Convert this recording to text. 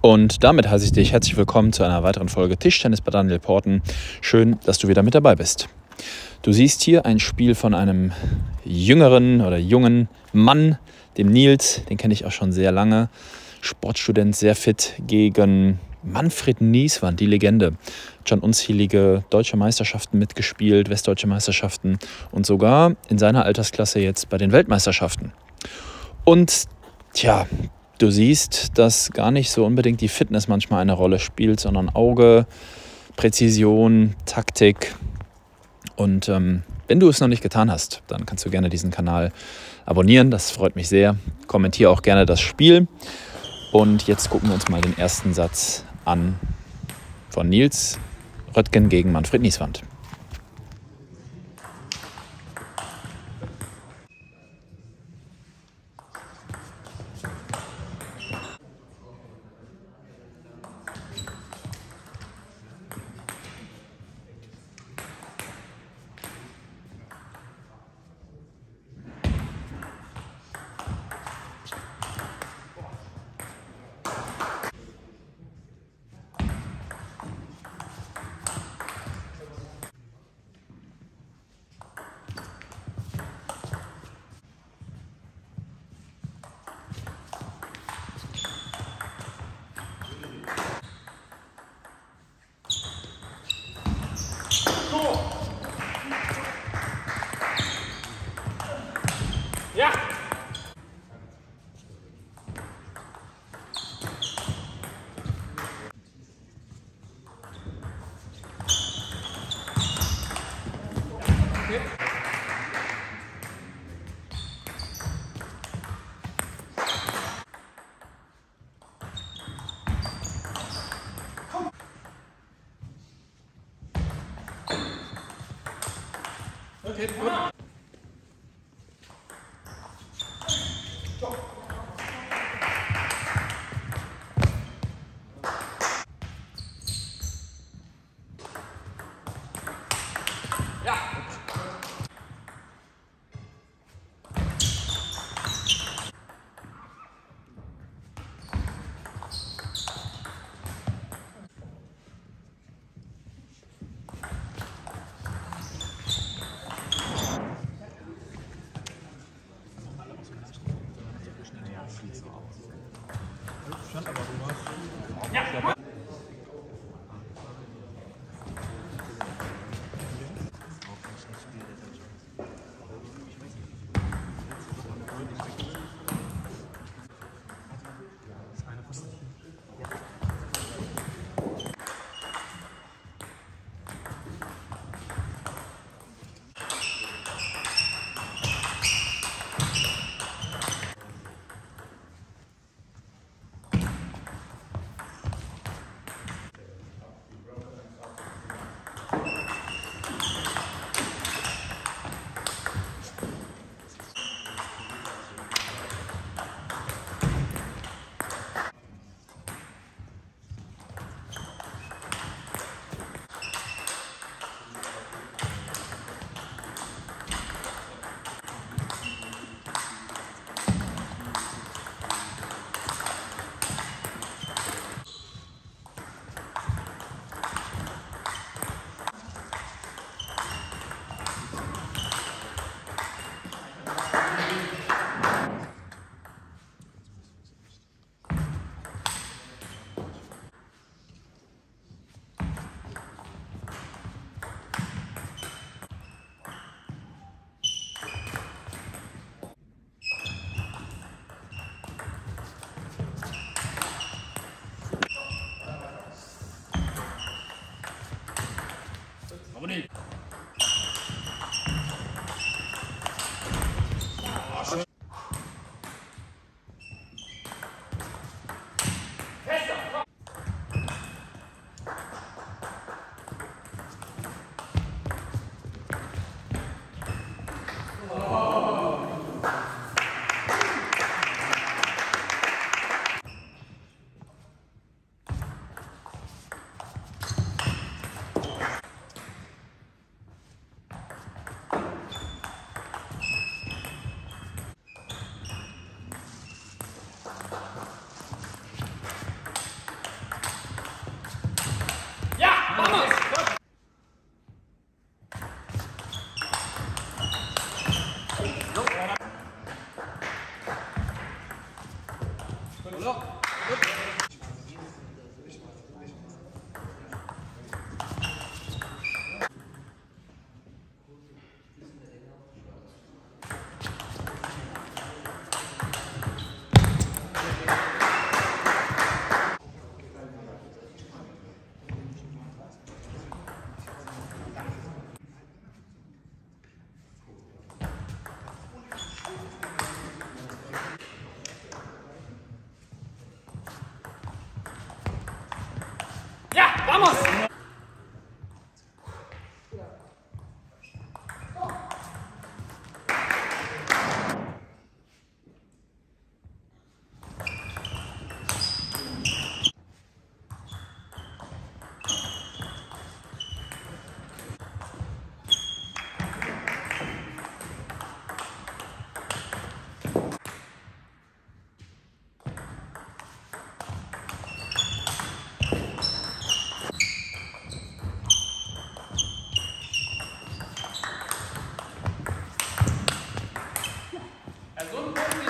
Und damit heiße ich dich herzlich willkommen zu einer weiteren Folge Tischtennis bei Daniel Porten. Schön, dass du wieder mit dabei bist. Du siehst hier ein Spiel von einem jungen Mann, dem Nils, den kenne ich auch schon sehr lange. Sportstudent, sehr fit, gegen Manfred Nieswand, die Legende. Hat schon unzählige deutsche Meisterschaften mitgespielt, westdeutsche Meisterschaften und sogar in seiner Altersklasse jetzt bei den Weltmeisterschaften. Und tja, du siehst, dass gar nicht so unbedingt die Fitness manchmal eine Rolle spielt, sondern Auge, Präzision, Taktik. Und wenn du es noch nicht getan hast, dann kannst du gerne diesen Kanal abonnieren. Das freut mich sehr. Kommentiere auch gerne das Spiel. Und jetzt gucken wir uns mal den ersten Satz an von Nils Röttgen gegen Manfred Nieswand. Ja! Okay, gut. Ja! Ja! Aber nicht. Vamos! Also